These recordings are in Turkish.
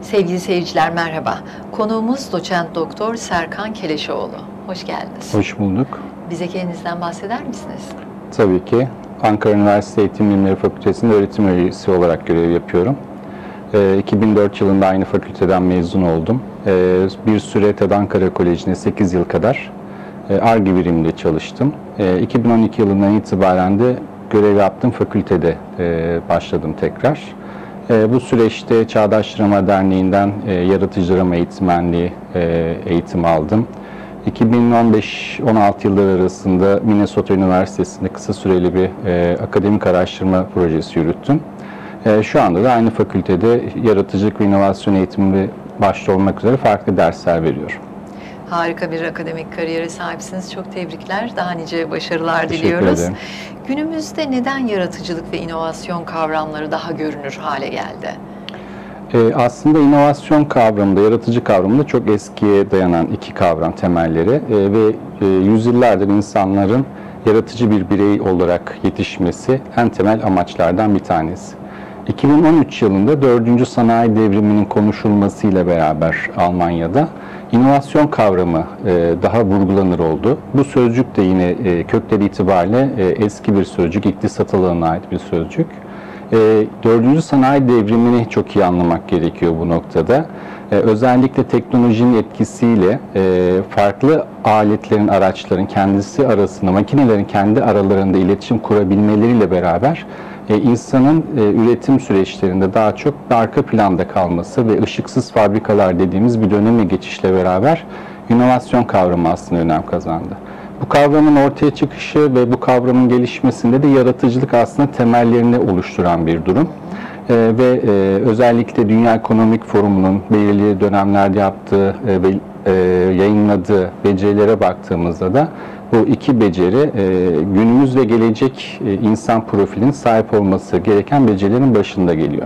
Sevgili seyirciler merhaba. Konuğumuz doçent doktor Serkan Keleşoğlu. Hoş geldiniz. Hoş bulduk. Bize kendinizden bahseder misiniz? Tabii ki. Ankara Üniversitesi Eğitim Bilimleri Fakültesi'nde öğretim üyesi olarak görev yapıyorum. 2004 yılında aynı fakülteden mezun oldum. Bir süre TED Ankara Koleji'nde 8 yıl kadar Ar-Ge biriminde çalıştım. 2012 yılından itibaren de görev yaptığım fakültede başladım tekrar. Bu süreçte Çağdaş Drama Derneği'nden yaratıcı drama eğitmenliği eğitim aldım. 2015-16 yılları arasında Minnesota Üniversitesi'nde kısa süreli bir akademik araştırma projesi yürüttüm. Şu anda da aynı fakültede yaratıcılık ve inovasyon eğitimi başta olmak üzere farklı dersler veriyorum. Harika bir akademik kariyere sahipsiniz. Çok tebrikler. Daha nice başarılar Teşekkür diliyoruz. ederim. Günümüzde neden yaratıcılık ve inovasyon kavramları daha görünür hale geldi? Aslında inovasyon kavramında, yaratıcı kavramında çok eskiye dayanan iki kavram temelleri ve yüzyıllardır insanların yaratıcı bir birey olarak yetişmesi en temel amaçlardan bir tanesi. 2013 yılında 4. Sanayi Devrimi'nin konuşulmasıyla beraber Almanya'da inovasyon kavramı daha vurgulanır oldu. Bu sözcük de yine kökleri itibariyle eski bir sözcük, iktisat alanına ait bir sözcük. 4. Sanayi Devrimi'ni çok iyi anlamak gerekiyor bu noktada. Özellikle teknolojinin etkisiyle farklı aletlerin, araçların kendisi arasında, makinelerin kendi aralarında iletişim kurabilmeleriyle beraber insanın üretim süreçlerinde daha çok arka planda kalması ve ışıksız fabrikalar dediğimiz bir döneme geçişle beraber inovasyon kavramı aslında önem kazandı. Bu kavramın ortaya çıkışı ve bu kavramın gelişmesinde de yaratıcılık aslında temellerini oluşturan bir durum. Ve özellikle Dünya Ekonomik Forumu'nun belirli dönemlerde yaptığı ve yayınladığı becerilere baktığımızda da bu iki beceri günümüz ve gelecek insan profilinin sahip olması gereken becerilerin başında geliyor.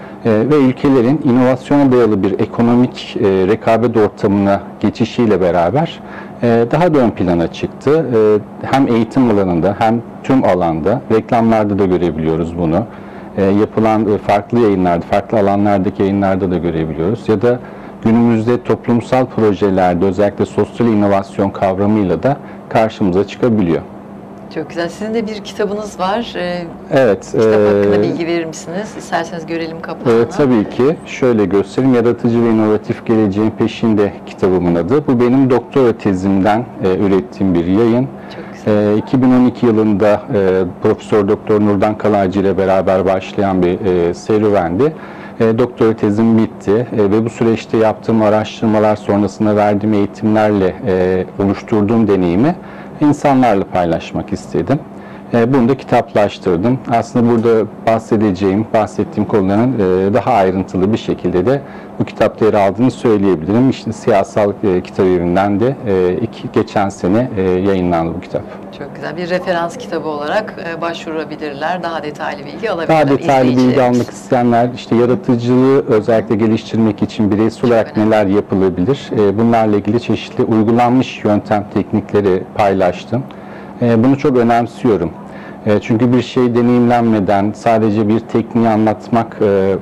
Ve ülkelerin inovasyona dayalı bir ekonomik rekabet ortamına geçişiyle beraber daha da ön plana çıktı. Hem eğitim alanında hem tüm alanda, reklamlarda da görebiliyoruz bunu. Yapılan farklı yayınlarda, farklı alanlardaki yayınlarda da görebiliyoruz. Ya da günümüzde toplumsal projelerde özellikle sosyal inovasyon kavramıyla da karşımıza çıkabiliyor. Çok güzel. Sizin de bir kitabınız var. Evet. Kitap hakkında bilgi verir misiniz? İsterseniz görelim kapağını. Tabii ki. Şöyle göstereyim. Yaratıcı ve inovatif geleceğin peşinde kitabımın adı. Bu benim doktora tezimden ürettiğim bir yayın. Çok güzel. 2012 yılında Profesör Doktor Nurdan Kalaycı ile beraber başlayan bir serüvendi. Doktora tezim bitti ve bu süreçte yaptığım araştırmalar sonrasında verdiğim eğitimlerle oluşturduğum deneyimi insanlarla paylaşmak istedim. Bunu da kitaplaştırdım. Aslında burada bahsettiğim konuların daha ayrıntılı bir şekilde de bu kitapta yer aldığını söyleyebilirim. İşte Siyasal Kitap Evi'nden de geçen sene yayınlandı bu kitap. Çok güzel. Bir referans kitabı olarak başvurabilirler. Daha detaylı bilgi alabilirler. Daha detaylı bilgi almak isteyenler, işte yaratıcılığı özellikle geliştirmek için bireysel olarak neler yapılabilir? Bunlarla ilgili çeşitli uygulanmış yöntem, teknikleri paylaştım. Bunu çok önemsiyorum. Çünkü bir şey deneyimlenmeden sadece bir tekniği anlatmak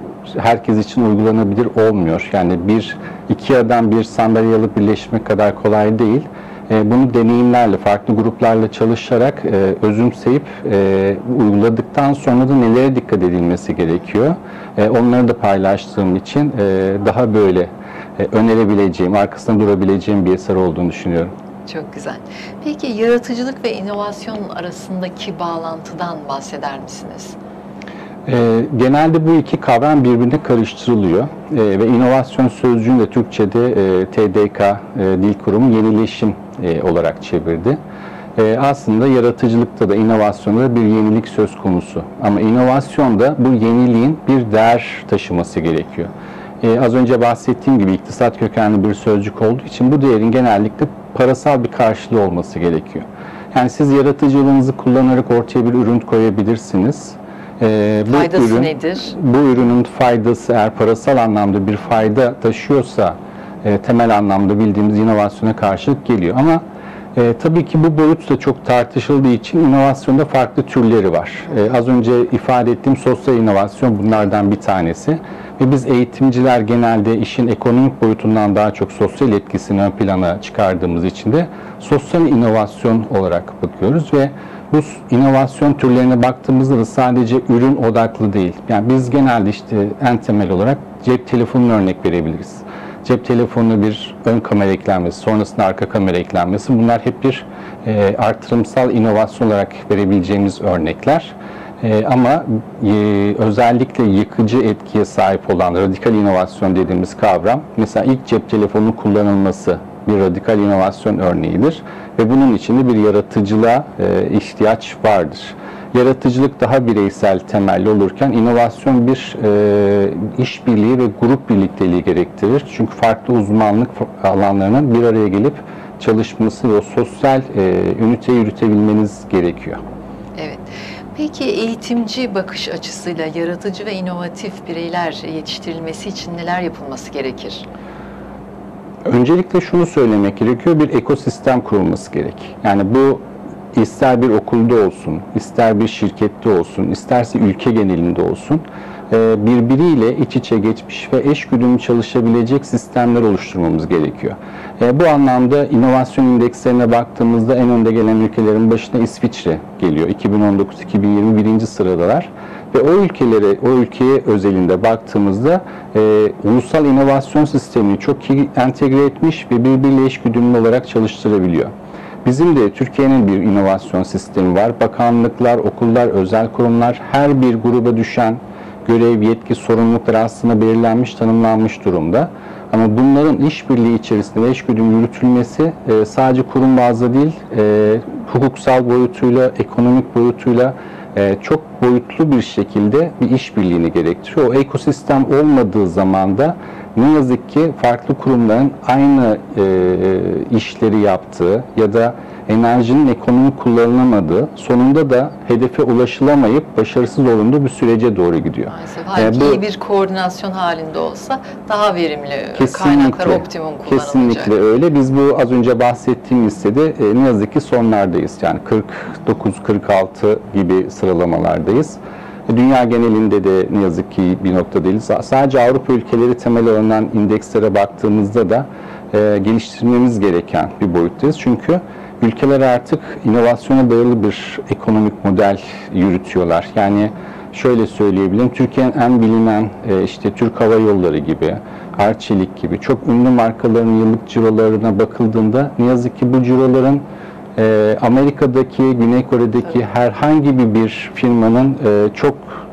herkes için uygulanabilir olmuyor. Yani IKEA'dan bir sandalye alıp birleşmek kadar kolay değil. Bunu deneyimlerle, farklı gruplarla çalışarak özümseyip uyguladıktan sonra da nelere dikkat edilmesi gerekiyor. Onları da paylaştığım için daha böyle önerebileceğim, arkasında durabileceğim bir eser olduğunu düşünüyorum. Çok güzel. Peki yaratıcılık ve inovasyon arasındaki bağlantıdan bahseder misiniz? Genelde bu iki kavram birbirine karıştırılıyor ve inovasyon sözcüğünü de Türkçe'de TDK Dil Kurumu yenileşim olarak çevirdi. Aslında yaratıcılıkta da inovasyonda da bir yenilik söz konusu. Ama inovasyonda bu yeniliğin bir değer taşıması gerekiyor. Az önce bahsettiğim gibi iktisat kökenli bir sözcük olduğu için bu değerin genellikle parasal bir karşılığı olması gerekiyor. Yani siz yaratıcılığınızı kullanarak ortaya bir ürün koyabilirsiniz. Faydası nedir? Bu ürünün faydası eğer parasal anlamda bir fayda taşıyorsa temel anlamda bildiğimiz inovasyona karşılık geliyor. Ama tabii ki bu boyut da çok tartışıldığı için inovasyonda farklı türleri var. Az önce ifade ettiğim sosyal inovasyon bunlardan bir tanesi. Ve biz eğitimciler genelde işin ekonomik boyutundan daha çok sosyal etkisini ön plana çıkardığımız için de sosyal inovasyon olarak bakıyoruz ve bu inovasyon türlerine baktığımızda da sadece ürün odaklı değil. Yani biz genelde işte en temel olarak cep telefonunu örnek verebiliriz. Cep telefonuna bir ön kamera eklenmesi, sonrasında arka kamera eklenmesi, bunlar hep bir artırımsal inovasyon olarak verebileceğimiz örnekler. Ama özellikle yıkıcı etkiye sahip olan radikal inovasyon dediğimiz kavram, mesela ilk cep telefonunun kullanılması bir radikal inovasyon örneğidir ve bunun içinde bir yaratıcılığa ihtiyaç vardır. Yaratıcılık daha bireysel temelli olurken inovasyon bir işbirliği ve grup birlikteliği gerektirir. Çünkü farklı uzmanlık alanlarının bir araya gelip çalışması ve o sosyal üniteyi yürütebilmeniz gerekiyor. Evet. Peki eğitimci bakış açısıyla yaratıcı ve inovatif bireyler yetiştirilmesi için neler yapılması gerekir? Öncelikle şunu söylemek gerekiyor, bir ekosistem kurulması gerek. Yani bu ister bir okulda olsun, ister bir şirkette olsun, isterse ülke genelinde olsun, birbiriyle iç içe geçmiş ve eşgüdümlü çalışabilecek sistemler oluşturmamız gerekiyor. Bu anlamda inovasyon indekslerine baktığımızda en önde gelen ülkelerin başına İsviçre geliyor. 2019-2020 birinci sıradalar. Ve o ülkeye özelinde baktığımızda ulusal inovasyon sistemini çok iyi entegre etmiş ve birbiriyle eşgüdümlü olarak çalıştırabiliyor. Bizim de Türkiye'nin bir inovasyon sistemi var. Bakanlıklar, okullar, özel kurumlar, her bir gruba düşen görev, yetki, sorumluluklar aslında belirlenmiş, tanımlanmış durumda. Ama bunların işbirliği içerisinde ve eşgüdümlü yürütülmesi sadece kurum bazlı değil, hukuksal boyutuyla, ekonomik boyutuyla çok boyutlu bir şekilde bir işbirliğini gerektiriyor. O ekosistem olmadığı zaman da ne yazık ki farklı kurumların aynı işleri yaptığı ya da enerjinin ekonomik kullanılamadığı, sonunda da hedefe ulaşılamayıp başarısız olunduğu bir sürece doğru gidiyor. Maalesef. Halbuki iyi bir koordinasyon halinde olsa daha verimli, kaynaklar optimum kullanılacak. Kesinlikle öyle. Biz bu az önce bahsettiğim listede ne yazık ki sonlardayız. Yani 49-46 gibi sıralamalardayız. Dünya genelinde de ne yazık ki bir noktadayız. Sadece Avrupa ülkeleri temel alınan indekslere baktığımızda da geliştirmemiz gereken bir boyuttayız. Çünkü ülkeler artık inovasyona dayalı bir ekonomik model yürütüyorlar. Yani şöyle söyleyebilirim, Türkiye'nin en bilinen işte Türk Hava Yolları gibi, Arçelik gibi çok ünlü markaların yıllık cirolarına bakıldığında ne yazık ki bu ciroların Amerika'daki, Güney Kore'deki herhangi bir firmanın çok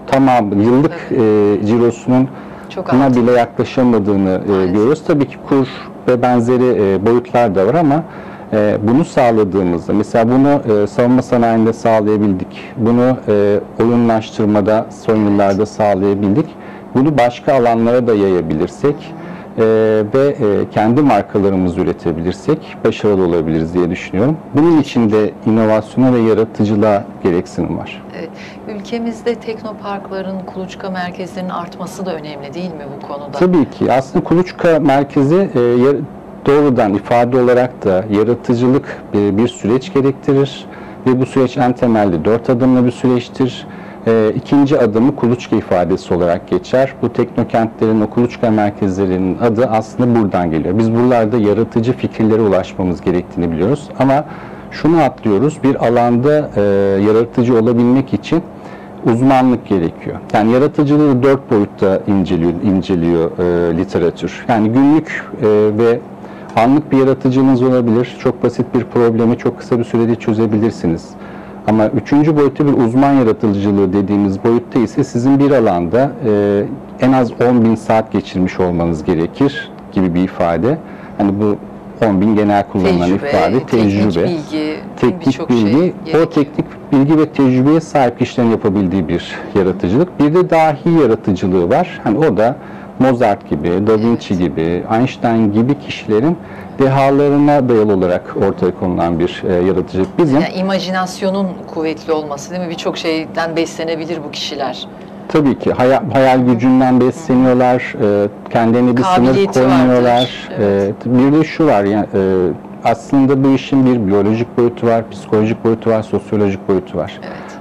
yıllık cirosunun buna bile yaklaşamadığını görüyoruz. Tabii ki kur ve benzeri boyutlar da var ama bunu sağladığımızda, mesela bunu savunma sanayinde sağlayabildik, bunu oyunlaştırmada son yıllarda sağlayabildik. Bunu başka alanlara da yayabilirsek ve kendi markalarımızı üretebilirsek başarılı olabiliriz diye düşünüyorum. Bunun için de inovasyona ve yaratıcılığa gereksinim var. Evet. Ülkemizde teknoparkların, kuluçka merkezlerinin artması da önemli değil mi bu konuda? Tabii ki. Aslında kuluçka merkezi doğrudan ifade olarak da yaratıcılık bir süreç gerektirir ve bu süreç en temelde 4 adımlı bir süreçtir. İkinci adımı kuluçka ifadesi olarak geçer. Bu teknokentlerin, o kuluçka merkezlerinin adı aslında buradan geliyor. Biz buralarda yaratıcı fikirlere ulaşmamız gerektiğini biliyoruz. Ama şunu atlıyoruz, bir alanda yaratıcı olabilmek için uzmanlık gerekiyor. Yani yaratıcılığı 4 boyutta inceliyor literatür. Yani günlük ve anlık bir yaratıcılığınız olabilir. Çok basit bir problemi çok kısa bir sürede çözebilirsiniz. Ama üçüncü boyutta bir uzman yaratıcılığı dediğimiz boyutta ise sizin bir alanda en az 10.000 saat geçirmiş olmanız gerekir gibi bir ifade. Hani bu 10.000 genel kullanılan ifade, tecrübe, teknik bilgi, o teknik bilgi ve tecrübeye sahip kişilerin yapabildiği bir yaratıcılık. Bir de dahi yaratıcılığı var. Hani o da Mozart gibi, Da Vinci gibi, Einstein gibi kişilerin dehalarına dayalı olarak ortaya konulan bir yaratıcılık. Yani imajinasyonun kuvvetli olması değil mi? Birçok şeyden beslenebilir bu kişiler. Tabii ki. Hayal gücünden besleniyorlar, kendilerine bir sınır koymuyorlar. Evet. Bir de şu var, yani, aslında bu işin bir biyolojik boyutu var, psikolojik boyutu var, sosyolojik boyutu var. Evet.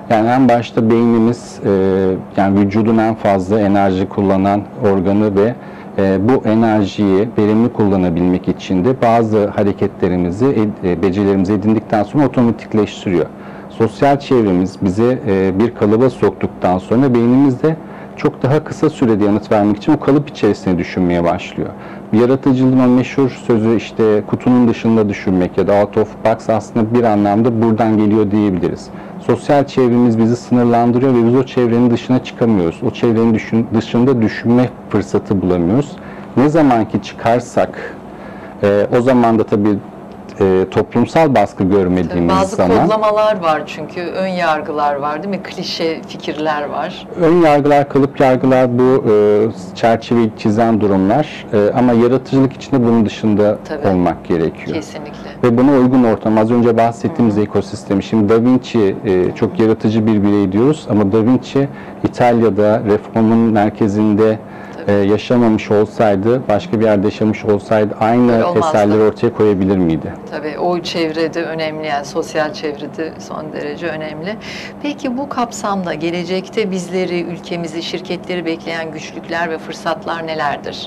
Yani en başta beynimiz, yani vücudun en fazla enerji kullanan organı ve bu enerjiyi verimli kullanabilmek için de bazı hareketlerimizi, becerilerimizi edindikten sonra otomatikleştiriyor. Sosyal çevremiz bize bir kalıba soktuktan sonra beynimiz de çok daha kısa sürede yanıt vermek için o kalıp içerisinde düşünmeye başlıyor. Yaratıcılığın o meşhur sözü işte kutunun dışında düşünmek ya da out of box aslında bir anlamda buradan geliyor diyebiliriz. Sosyal çevremiz bizi sınırlandırıyor ve biz o çevrenin dışına çıkamıyoruz. O çevrenin dışında düşünme fırsatı bulamıyoruz. Ne zaman ki çıkarsak o zaman da tabii toplumsal baskı görmediğimiz bazı zaman... Bazı kodlamalar var çünkü, ön yargılar var değil mi? Klişe fikirler var. Ön yargılar, kalıp yargılar bu çerçeveyi çizen durumlar ama yaratıcılık için de bunun dışında olmak gerekiyor. Kesinlikle. Ve buna uygun ortam, az önce bahsettiğimiz ekosistemi. Şimdi Da Vinci çok yaratıcı bir birey diyoruz ama Da Vinci İtalya'da reformun merkezinde yaşamamış olsaydı, başka bir yerde yaşamış olsaydı aynı eserleri ortaya koyabilir miydi? Tabii o çevrede önemli, yani sosyal çevrede son derece önemli. Peki bu kapsamda gelecekte bizleri, ülkemizi, şirketleri bekleyen güçlükler ve fırsatlar nelerdir?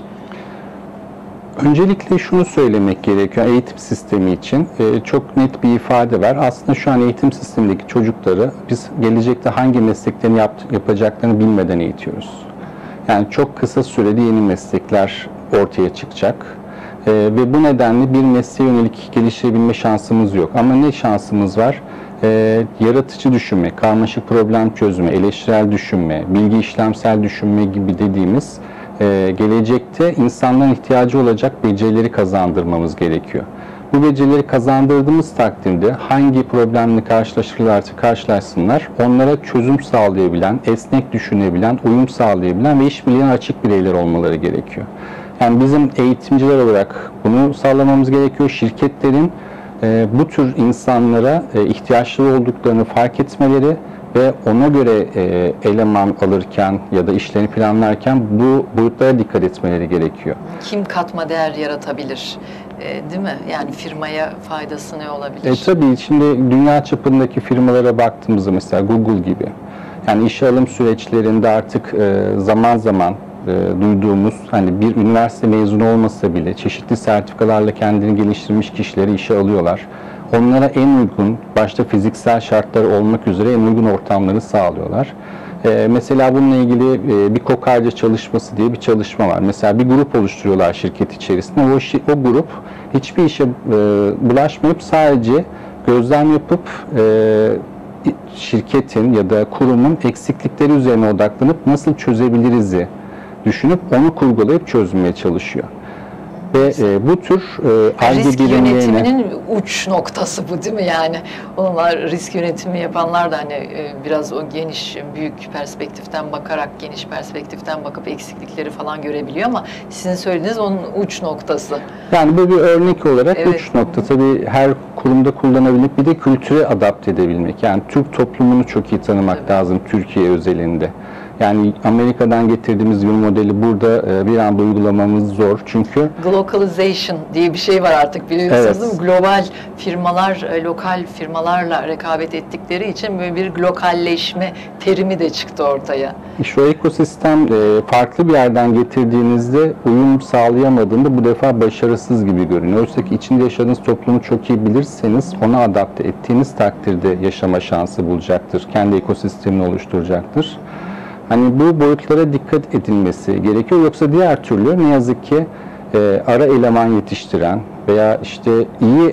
Öncelikle şunu söylemek gerekiyor eğitim sistemi için. Çok net bir ifade var. Aslında şu an eğitim sistemindeki çocukları biz gelecekte hangi mesleklerini yapacaklarını bilmeden eğitiyoruz. Yani çok kısa sürede yeni meslekler ortaya çıkacak. Ve bu nedenle bir mesleğe yönelik geliştirebilme şansımız yok. Ama ne şansımız var? Yaratıcı düşünme, karmaşık problem çözme, eleştirel düşünme, bilgi işlemsel düşünme gibi dediğimiz gelecekte insanların ihtiyacı olacak becerileri kazandırmamız gerekiyor. Bu becerileri kazandırdığımız takdirde hangi problemle karşılaşırlarsa karşılaşsınlar, onlara çözüm sağlayabilen, esnek düşünebilen, uyum sağlayabilen ve işbirliğine açık bireyler olmaları gerekiyor. Yani bizim eğitimciler olarak bunu sağlamamız gerekiyor. Şirketlerin bu tür insanlara ihtiyaçları olduklarını fark etmeleri ve ona göre eleman alırken ya da işlerini planlarken bu boyutlara dikkat etmeleri gerekiyor. Kim katma değer yaratabilir, değil mi? Yani firmaya faydası ne olabilir? Tabii şimdi dünya çapındaki firmalara baktığımızda mesela Google gibi, yani işe alım süreçlerinde artık zaman zaman duyduğumuz, hani bir üniversite mezunu olmasa bile çeşitli sertifikalarla kendini geliştirmiş kişileri işe alıyorlar. Onlara en uygun, başta fiziksel şartlar olmak üzere en uygun ortamları sağlıyorlar. Mesela bununla ilgili bir kokarca çalışması diye bir çalışma var. Mesela bir grup oluşturuyorlar şirket içerisinde. O grup hiçbir işe bulaşmayıp sadece gözlem yapıp şirketin ya da kurumun eksiklikleri üzerine odaklanıp nasıl çözebiliriz'i düşünüp onu kurgulayıp çözmeye çalışıyor. Ve bu tür risk yönetiminin uç noktası bu değil mi yani? Onlar risk yönetimi yapanlar da hani biraz o geniş, büyük perspektiften bakarak, geniş perspektiften bakıp eksiklikleri falan görebiliyor ama sizin söylediğiniz onun uç noktası. Yani bu bir örnek olarak uç nokta. Tabii her kurumda kullanabilmek, bir de kültüre adapte edebilmek. Yani Türk toplumunu çok iyi tanımak lazım Türkiye özelinde. Yani Amerika'dan getirdiğimiz bir modeli burada bir anda uygulamamız zor çünkü... Globalization diye bir şey var artık biliyorsunuz değil mi? Global firmalar, lokal firmalarla rekabet ettikleri için böyle bir globalleşme terimi de çıktı ortaya. İşte o ekosistem farklı bir yerden getirdiğinizde uyum sağlayamadığında bu defa başarısız gibi görünüyor. Oysa ki içinde yaşadığınız toplumu çok iyi bilirseniz ona adapte ettiğiniz takdirde yaşama şansı bulacaktır. Kendi ekosistemini oluşturacaktır. Hani bu boyutlara dikkat edilmesi gerekiyor. Yoksa diğer türlü ne yazık ki ara eleman yetiştiren veya işte iyi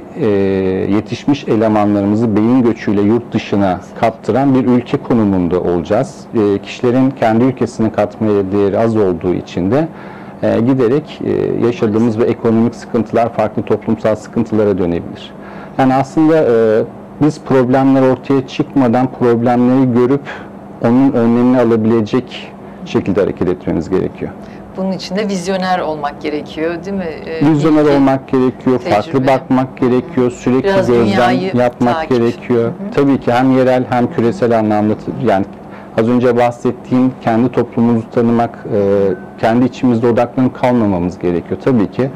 yetişmiş elemanlarımızı beyin göçüyle yurt dışına kaptıran bir ülke konumunda olacağız. Kişilerin kendi ülkesine katmaya değeri az olduğu için de giderek yaşadığımız ve ekonomik sıkıntılar farklı toplumsal sıkıntılara dönebilir. Yani aslında biz problemler ortaya çıkmadan problemleri görüp onun önlemini alabilecek şekilde hareket etmemiz gerekiyor. Bunun için de vizyoner olmak gerekiyor, değil mi? Vizyoner olmak gerekiyor, farklı bakmak gerekiyor, sürekli biraz gözlem yapmak gerekiyor. Tabii ki hem yerel hem küresel anlamda, yani az önce bahsettiğim kendi toplumumuzu tanımak, kendi içimizde odaklanıp kalmamamız gerekiyor. Tabii ki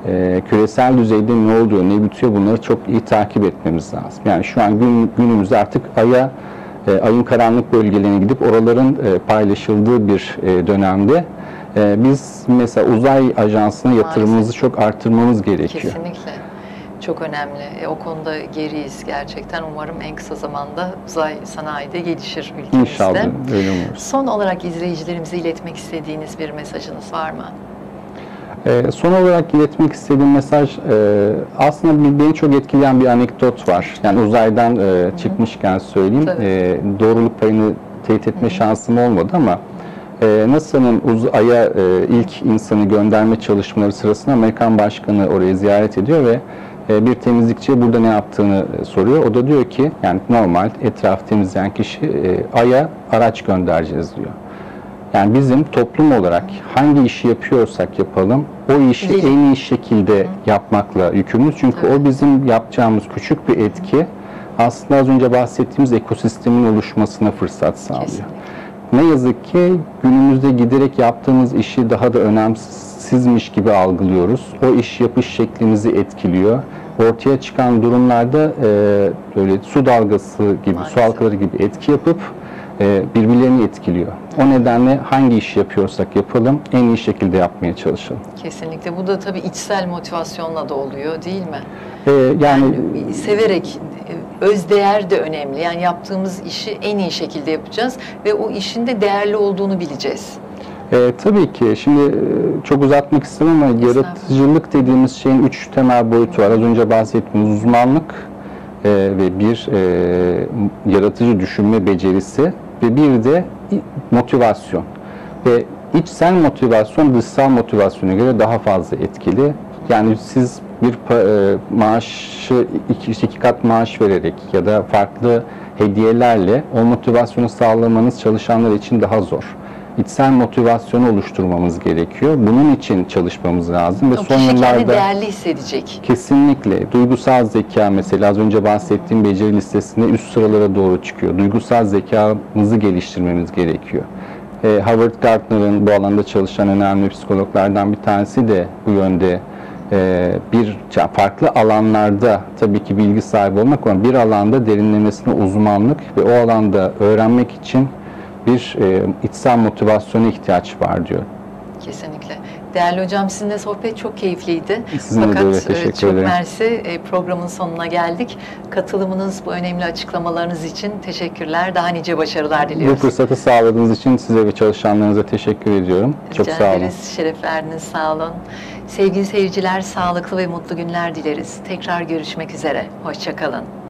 küresel düzeyde ne oluyor, ne bitiyor bunları çok iyi takip etmemiz lazım. Yani şu an günümüzde artık Ay'a ayın karanlık bölgelerine gidip oraların paylaşıldığı bir dönemde biz mesela uzay ajansına yatırımımızı çok arttırmamız gerekiyor. Kesinlikle. Çok önemli. O konuda geriyiz gerçekten. Umarım en kısa zamanda uzay sanayide gelişir ülkemizde. İnşallah öyle olur. Son olarak izleyicilerimize iletmek istediğiniz bir mesajınız var mı? Son olarak iletmek istediğim mesaj, aslında beni çok etkileyen bir anekdot var. Yani uzaydan çıkmışken söyleyeyim. Doğruluk payını teyit etme şansım olmadı ama NASA'nın Ay'a ilk insanı gönderme çalışmaları sırasında Amerikan Başkanı oraya ziyaret ediyor ve bir temizlikçiye burada ne yaptığını soruyor. O da diyor ki, yani normal etrafı temizleyen kişi Ay'a araç göndereceğiz diyor. Yani bizim toplum olarak hangi işi yapıyorsak yapalım, o işi en iyi şekilde yapmakla yükümlüyüz. Çünkü o bizim yapacağımız küçük bir etki aslında az önce bahsettiğimiz ekosistemin oluşmasına fırsat sağlıyor. Kesinlikle. Ne yazık ki günümüzde giderek yaptığımız işi daha da önemsizmiş gibi algılıyoruz. O iş yapış şeklimizi etkiliyor. Ortaya çıkan durumlarda böyle su dalgası gibi, su halkaları gibi etki yapıp birbirlerini etkiliyor. O nedenle hangi işi yapıyorsak yapalım, en iyi şekilde yapmaya çalışalım. Kesinlikle. Bu da tabii içsel motivasyonla da oluyor, değil mi? Yani severek, özdeğer de önemli. Yani yaptığımız işi en iyi şekilde yapacağız ve o işin de değerli olduğunu bileceğiz. Tabii ki. Şimdi çok uzatmak istemem ama yaratıcılık dediğimiz şeyin 3 temel boyutu var. Az önce bahsettiğimiz uzmanlık ve bir yaratıcı düşünme becerisi ve bir de motivasyon. Ve içsel motivasyon dışsal motivasyona göre daha fazla etkili. Yani siz bir maaşı iki kat maaş vererek ya da farklı hediyelerle o motivasyonu sağlamanız çalışanlar için daha zor. İçsel motivasyonu oluşturmamız gerekiyor. Bunun için çalışmamız lazım. Ve son yıllarda kendini değerli hissedecek. Kesinlikle. Duygusal zeka mesela az önce bahsettiğim beceri listesinde üst sıralara doğru çıkıyor. Duygusal zekamızı geliştirmemiz gerekiyor. Howard Gardner'ın bu alanda çalışan önemli psikologlardan bir tanesi de bu yönde farklı alanlarda tabii ki bilgi sahibi olmak ama bir alanda derinlemesine uzmanlık ve o alanda öğrenmek için bir içsel motivasyona ihtiyaç var diyor. Kesinlikle. Değerli hocam, sizinle sohbet çok keyifliydi. Sizinle de öyle, teşekkür çok ederim. mersi. Programın sonuna geldik. Katılımınız, bu önemli açıklamalarınız için teşekkürler. Daha nice başarılar diliyoruz. Bu fırsatı sağladığınız için size ve çalışanlarınıza teşekkür ediyorum. Çok sağ olun. Şeref verdiniz, sağ olun. Sevgili seyirciler, sağlıklı ve mutlu günler dileriz. Tekrar görüşmek üzere. Hoşça kalın.